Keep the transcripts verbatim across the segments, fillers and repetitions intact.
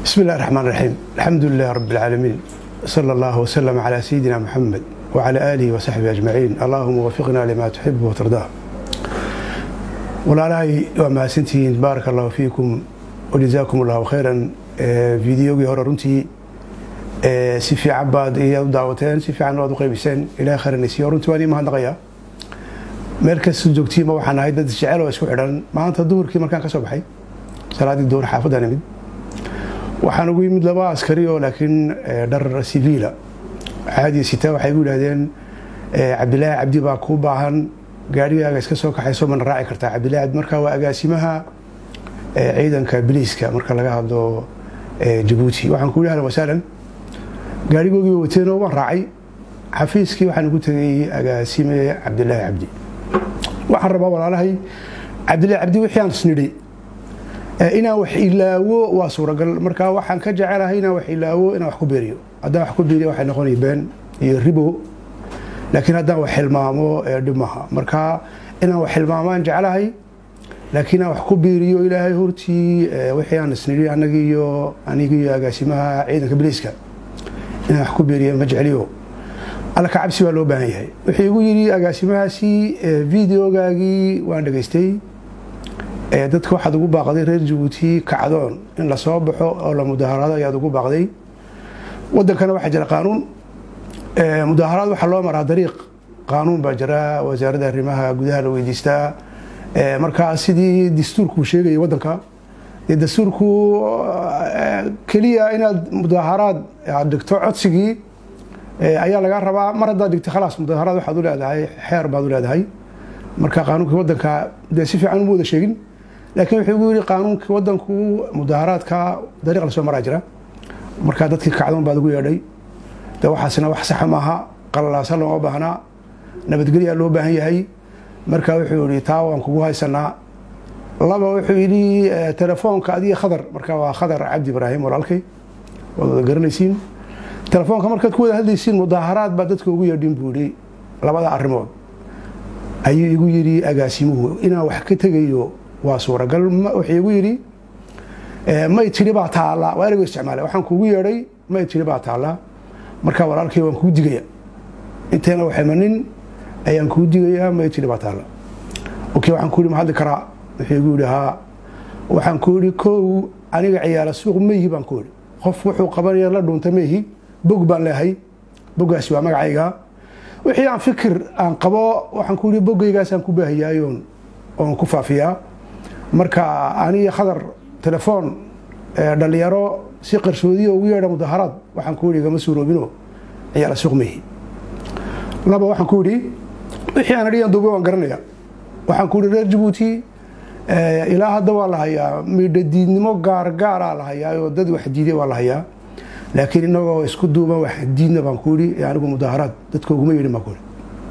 بسم الله الرحمن الرحيم. الحمد لله رب العالمين، صلى الله وسلم على سيدنا محمد وعلى آله وصحبه أجمعين. اللهم وفقنا لما تحب وترضاه. والله وما سنتين بارك الله فيكم وجزاكم الله خيرا. فيديو هور runtii si fiican baad iyo daawateen, si fiican waad u qaybiseen. ilaa khairanaysi runtii waan ma hadlaqaya meel kasta joogtiima waxaan ahay dad jecel oo isku xidhan. maanta duhurkii markaan ka soo baxay salaadii duhur xaafadda nimid, waxaan ugu yimid laba askari oo laakiin dhar siviila caadi sita. waxay igu yiraahdeen Cabdilaahi Cabdi baa ku baahan gaarigaaga iska soo kaxayso man raaci kartaa. Cabdilaahi Cabdi markaa waa agaasimaha ciidanka biliiska marka laga hadlo Djibouti. waxaan ku yiraahdaa wasaalan gaarigoogii wateen oo waan raacay xafiiskii. waxaan ugu tagay agaasime Cabdilaahi Cabdi. waxaan rabaa walaalahay Cabdilaahi Cabdi wixii aan isnidhi inaan wax ilaawo waa suuragal. marka waxaan ka jecelahay inaan wax ilaawo inaan wax ku beeriyo. haddaan wax ku beeriyo waxay noqonayaan been iyo ribo, laakiin haddaan wax hilmaamo dhib maaha. marka inaan wax hilmaamaan jecelahay, laakiin aan wax ku beeriyo ilaahay hortii wixii aan isnidhi annaga iyo aniga iyo agaasimaha ciidanka biliiska inaan wax ku beeriyo ma jeceliyo. alla ka cabsi baa loo baahan yahay. wuxuu igu yidhi agaasimahaasi videogaagii waan dhegaystay, dadka waxaad ugu baaqday reer Djibouti kacdoon in la soo baxo oo la mudaharaado ayaad ugu baaqday. wadankana waxaa jira qaanuun mudaharaad waxaa loo maraa dariiq qaanuun baa jira, wasaaradda arrimaha gudaha la weydiistaa. marka sidii dastuurku sheegayay wadanka, dee dastuurku keliya inaad mudaharaad aad dhigto codsigii ayaa laga rabaa. mar haddaad dhigto khalaas mudaharaad waxaad u leedahay xeer baad u leedahay. marka qaanuunka wadanka dee si fiican uma wada sheegin, laakiin wuxuu igu yidhi qaanuunka wadanku mudaharaadka dariiq la soo maraa jira. marka dadkii kacdoon baad ugu yeedhay. dee waxaasna wax saxa maaha, qalalaasa looma baahnaa, nabadgelyaa loo baahan yahay. marka wuxuu yidhi taa waan kugu haysanaa. laba wuxuu yidhi telefoonka adiga khadar, marka waa khadar cabdi ibraahim walaalkay waad wada garanaysiin. telefoonka markaad ku wada hadlaysiin mudaharaad baa dadka ugu yeedhin buu yidhi. labada arrimood ayuu igu yidhi agaasimuhu inaan wax ka tegayo waa suuragal. wuxuu igu yidhi may tiri baa taala, waa eraygo isticmaalay. waxaan kugu yeedhay may tiri baa taala, marka walaalkay waan kuu digaya inteena waxaymanin ayaan kuu digayaa may tiri baa taala. okay, waxaan ku yidhi ma hadli karaa? wuxuu igu yidhi haa. waxaan ku yidhi kow aniga ciyaala suuq meyhi baan ku yidhi. qof wuxuu qabanaya la dhuunta meyhi, bog baan leehay, boggaasi waa magacayga. wixii aan fikir aan qabo waxaan ku yidhi boggaygaasaan ku baahiyaayoon oon ku faafiyaa. marka aniga khadar telefoon dhalinyaro si qarsoodiya ugu yeedha mudaharaad waxaan ku yidhi gama suuroobino ciyaala suuq meyhi. laba waxaan ku yidhi wixii aan adhiyan duuba waan garanaya. waxaan ku yidhi reer Djibouti ilaa hadda waa la hayaa midhadiidnimo gaargaaraa la hayaa oo dad wax diiday waa la hayaa, laakiin inagoo isku duuban wax diidna baan ku yidhi anigu mudaharaad dadka uguma yeedhin baan ku yidhi.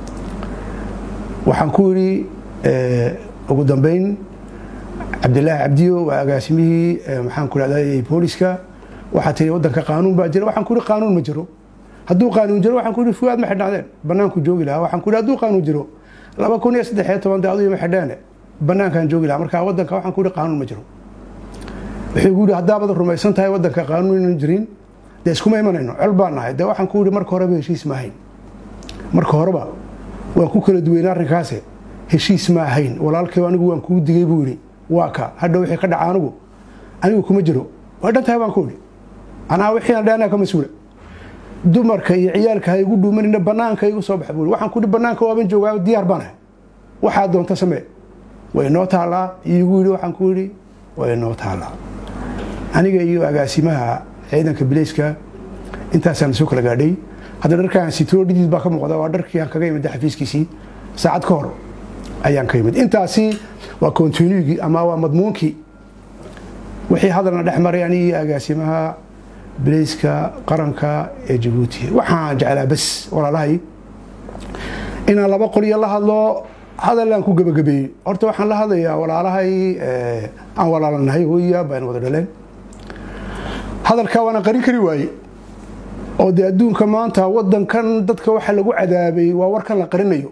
waxaan ku yidhi ugu dambeyn Cabdilaahi Cabdiyo waa agaasimihii maxaan ku dhahday booliska. waxaa tiri wadanka qaanuun baa jira. waxaan ku yidhi qaanuun ma jiro. hadduu qaanuun jiro waxaan ku yidhi fuaad ma xidhnaadeen, banaanku joogi lahaa. waxaan ku yidhi hadduu qaanuun jiro laba kun iyo saddex iyo toban daadu ima xidheene banaankaan joogi lahaa. marka wadanka waxaan ku yidhi qaanuun ma jiro. wuxuu igu yidhi haddaabad rumaysan tahay wadanka qaanuun inaan jirin dee iskuma imanayno, col baan nahay. dee waxaan ku yidhi marka horeba heshiis ma ahayn. marka horeba waan ku kala duweynay arrinkaase heshiis ma ahayn. walaalkay anigu waan kuu digay buu yidhi. waa ka hadha wixii ka dhaca anigu anigu kuma jiro, waa dhan tahay baan ku yidhi. anaa wixii aan dhaanaa ka mas-uula. dumarka iyo ciyaalka ha igu dhuumanina banaanka igu soo baxa buu yidhi. waxaan ku yidhi banaanka waaban joogaa, diyaar baan ahay, waxaa doonta samee, way noo taallaa. iigu yidhi waxaan ku yidhi way noo taallaa. aniga iyo agaasimaha ciidanka biliiska intaasaan soo kala gaadhay. hadda dharkaan sitoo dhidid baa ka muuqda, waa dharkii aan kaga imid xafiiskiisii saacad ka hor ayaan ka imid. intaasi waa kontinuigii ama waa madmuunkii wixii hadalna dhex maray aniga iyo agaasimaha biliiska qaranka ee Djibouti. waxaan jeclaa bas walaalahay inaan laba qoliyo la hadlo, hadalaan ku gabagabeeyey. horta waxaan la hadlayaa walaalahay aan walaalanahay, hooya baan wada dhaleen. hadalka waana qarin kari waaye oo dee adduunka maanta wadankan dadka waxa lagu cadaabay waa warkan la qarinayo.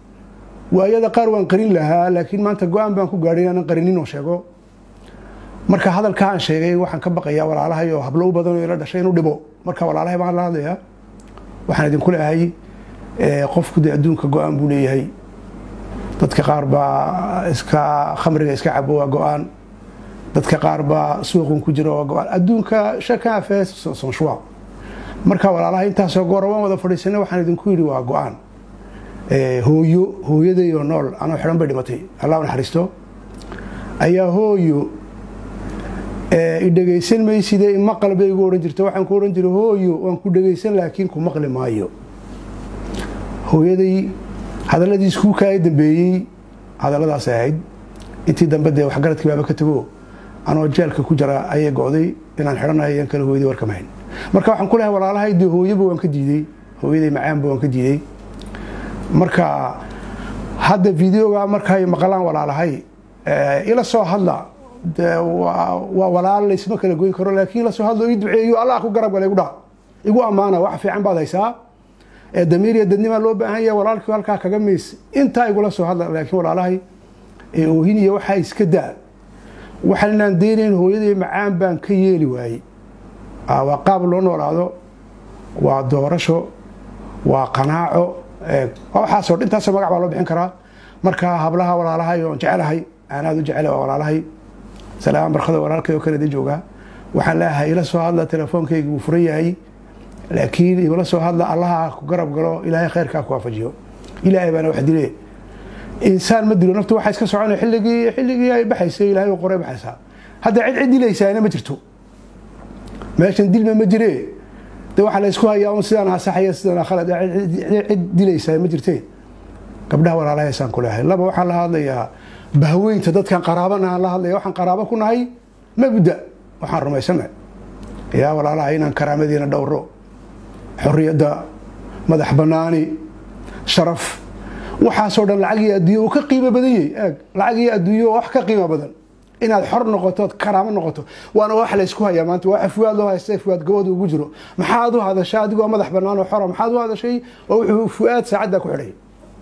waayada qaar waan qarin lahaa, laakiin maanta go'aan baan ku gaadhay inaan qarinin oo sheego. marka hadalka aan sheegay waxaan ka baqayaa walaalahay oo hablo u badan oo ila dhashay inuu dhibo marka walaalahay baan la hadlayaa waxaan idin ku leeyahay qofku de adduunka go'aan buu leeyahay dadka qaar baa iska khamriga iska cabo waa go'aan dadka qaar baa suuqun ku jira waa go'aan adduunka shaka fees son shwa marka walaalahay intaas oo goor waan wada fadhiisanay waxaan idin ku yiri waa go'aan ee hooyo hooyaday oo nool ana xiran bay dhimatay Allah u naxariisto ayaa hooyo ee idageysan may sidee ma qalbeygu oran jirto waxaan ku oran jiray hooyo waan ku dhageysan laakiin ku maqli maayo hooyaday hadalladii isku kaay dambeeyay hadalladaas ahayd intii dambe de wax garadkii baaba ka tago anoo jeelka ku jira ayay go'day inaan xiranahay aan kala hooyadii warkamayn marka waxaan ku leeyahay walaalahay de hooyaba waan ka diiday hooyaday macaan baan ka diiday marka hadda videoga markay maqalaan walaalahay ee ila soo hadla waa walaal la isma kala goyn karo laakiin la soo hadlo ii duceeyo Allah ku garab galay gudaa igu amaana wax fiican baad haysaa ee damiiriya dadnimo loo baahan yahay walaalkii halka kaga mees inta igu la soo hadla laakiin walaalahay ee oohiniyo waxa iska daa waxaan aan deerin hooyaday macaan baan ka yeeli waayay waa qaab loo noolaado waa doorasho waa qanaaco ee waxa soo dhintaas magac baa loo bixin karaa marka hablaha walaalahay oo jecelahay aan aad u jecelahay walaalahay salaam barkada walaalkay oo kale jooga waxaan leeyahay ila soo hadla telefoonkaygu wuu furan yahay laakiin ila soo hadla Allah ku garab galo ilaahay khayrka ku waafajiyo ilaahay bana wax dilay insaan ma dilo naftu waxa iska soconay xilligii xilligii ay baxaysay ilaahay qoray baxaysa hadda cid cid dilaysaana ma jirto meeshan dilma ma jiree de waxa la isku hayaa oo sidaan asaxaya sidaan khalad cid dilaysaa ma jirtee gabdhaha walaalahay saan ku leeyahay laba waxa la hadlayaa bahweynta dadkan qaraabana la hadlayaa waxaan qaraabo ku nahay mabda waxaan rumaysanahay yaa walaalahay inaan karaamadina dhowro xorriyada madax banaani sharaf waxa soo dhan lacag iyo adduunyo ka qiimo badan yahay lacag iyo adduunyo wax ka qiimo badan inaad xor noqoto karaamo noqoto waana wax la isku hayaa maanta wax fuwaad loo haystay fuwaad gabadh ugu jiro maxaad u hadashay adigoo madax banaan oo xor maxaad u hadashay oo wuxuu fuwaad saacada ku xidhay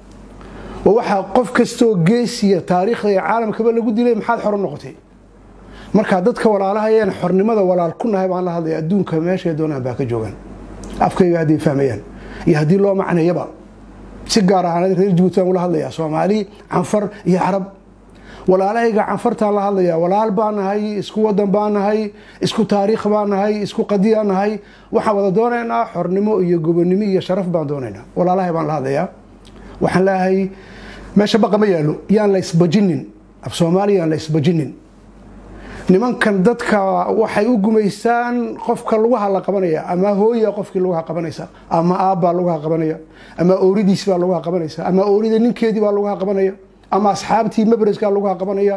waxa qof kasto geesiya taariikhda caalamka lagu dilay maxaad xor noqotay marka dadka walaalaha ayaan xornimada walaal ku nahay baan la hadlay adduunka meesha doonaan baa ka joogan afkayga hadii fahmayaan iyo hadii loo macnayaba si gaar ah reer Djibouti aan la hadlayaa Soomaali Anfar iyo Arab walaalahayga Anfarta la hadlayaa walaal baan nahay isku wadan baan nahay isku taariikh baan nahay isku qadiya nahay waxa wada doonaynaa xornimo iyo gobonimo iyo sharaf baan doonaynaa walaalahay baan la hadlayaa waxaan leeyahay meesha baqa ma yaalo yaan la isbajinin af Soomaaliya la isbajinin nimankan dadka waxay u gumeystaan qofka lugaha la qabanaya ama hooyo qofkii lugaha qabanaysa ama aabba lugaha qabanaya ama ooridiis baa lugaha qabanaysa ama oorida ninkeedii baa lugaha qabanaya ama asxaabtii mabriska lugaha qabanaya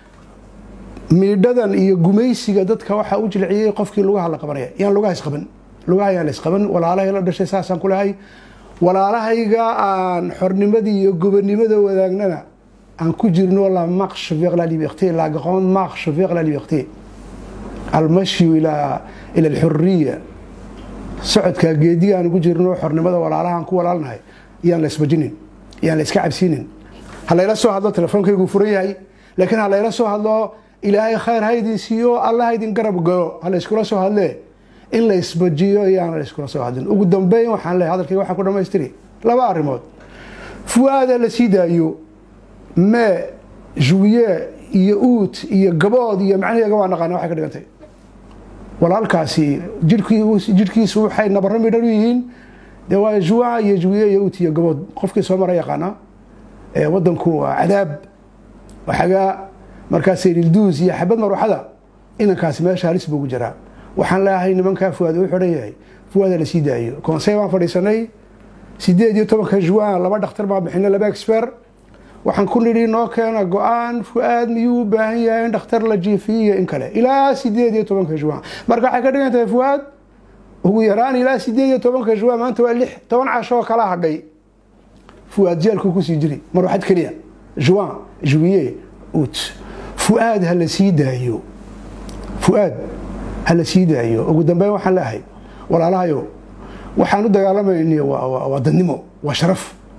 miidhadan iyo gumeysiga dadka waxa u jilciyay qofkii lugaha la qabanaya yaan lugaha isqaban lugaha yaan isqaban walaalahay la dhashay saasan ku lahay walaalahayga aan xornimadii iyo gobonimada wadaagnana en coup de nous la marche vers la liberté la grande marche vers la liberté المشي الى الى الحريه socodka geediga aan ugu jirno xornimada walaalahan ku walaalnahay yaan la isbajinin yaan la iska cabsinin hala ila soo hadlo telefoonkaygu furan yahay laakiin hala ila soo hadlo ilaahay khayr haydin siiyo Allah haydin garab galo hala iskula soo hadle in la isbajiyo yaan la iskula soo hadlin ugu dambeyn waxaan leeyahay hadalkayga waxa ku dhameystiri laba arimood fuwaada la sidaayo ما جوية يؤوت يجباد يمعني جوان قانا واحد كده قتي ولا الكاسي جركي جركي سو حي نبرم يدريين دوا جوا يجوية يؤوت يجباد قف كي سمرة يقانا ودن كو عذاب وحاجة مركز الدوز يحبط مروح هذا إن كاس ما شارس بوجرا وحن لا هاي نمن كافواد وحريه فواد لسيدايو كون سيما فريساني سيدايو طبعا كجوان لما دختر ما بحنا لباكسفر waxaan ku nidhi noo keena go'aan fuaad miyuu baahan yahay in dhakhtar la jiifiyo in kale ilaa sideed iyo toban juwan marka waxa ka dhigan tahay fuaad ugu yaraan ilaa sideed iyo toban juwan maanta waa lix toban casho kala hadhay fuaad jeelku ku sii jiri mar waxad kaliya juwan juwiye ut fuaad hal sii daayo fuaad hal sii daayo ugu dambeyn waxaan leeyahay walaalahayo waxaan u dagaalamaynaynaa waa wadannimo waa sharaf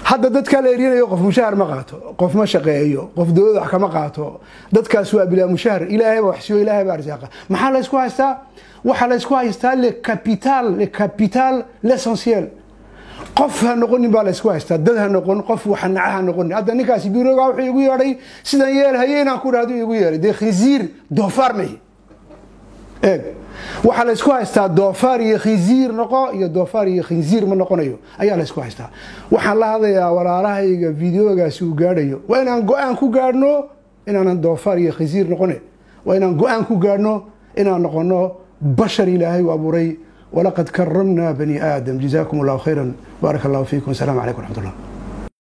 hadda dadka la erinayo qof mushahar ma qaato qof ma shaqeeyo qof dawlad wax kama qaato dadkaas waa bilaa mushahar ilaahay baa wax siiyo ilaahay baa arsaqa maxaa la isku haystaa waxa la isku haystaa le capital le capital l'essentiel qof ha noqonin baa la isku haystaa dad ha noqon qof waxa nacaha noqon hadda ninkaasi biirooga wuxuu igu yeeray sidan yeel hayeenaan ku raado igu yeeray de khizir doofaar ma eeg waxa la isku haystaa doofaar iyo khizir noqo iyo doofaar iyo khinzir ma noqonayo ayaa la isku haystaa waxaan la hadlayaa walaalahayga videogaasi uu gaadhayo waa inaan go'aan ku gaadhno inaan doofaar iyo khizir noqone waa inaan go'aan ku gaadhno inaan noqono bashar ilaahay u abuuray ولقد كرمنا بني آدم جزاكم الله خيرا بارك الله فيكم السلام عليكم ورحمة الله